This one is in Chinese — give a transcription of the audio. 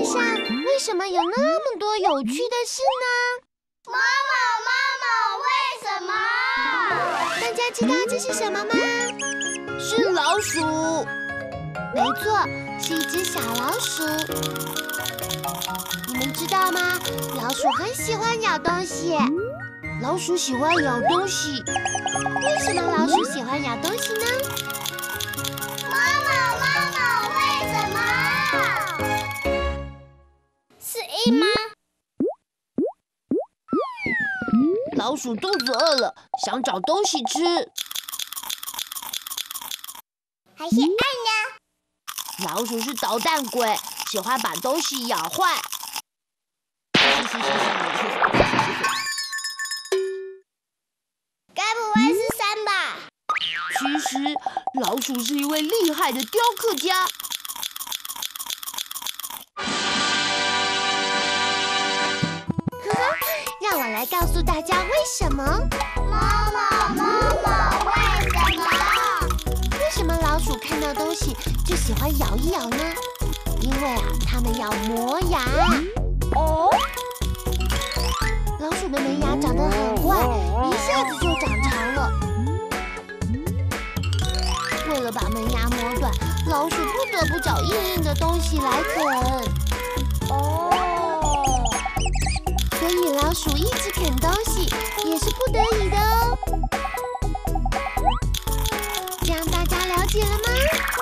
上为什么有那么多有趣的事呢？ 妈妈，为什么？ 大家知道这是什么吗？ 是老鼠。 没错，是一只小老鼠。你们知道吗？老鼠很喜欢咬东西。 老鼠喜欢咬东西， 为什么老鼠喜欢咬东西呢？ 妈妈，为什么？是A吗？ 老鼠肚子饿了，想找东西吃。 还是爱呢？ 老鼠是捣蛋鬼，喜欢把东西咬坏。 该不会是3吧？ 其实，老鼠是一位厉害的雕刻家。 让我来告诉大家为什么。 妈妈，为什么？ 为什么老鼠看到东西就喜欢咬一咬呢？因为它们要磨牙。 哦， 老鼠的门牙长得很快，一下子就长长了。为了把门牙磨短，老鼠不得不找硬硬的东西来啃。所以老鼠一直啃东西也是不得已的哦。这样大家了解了吗？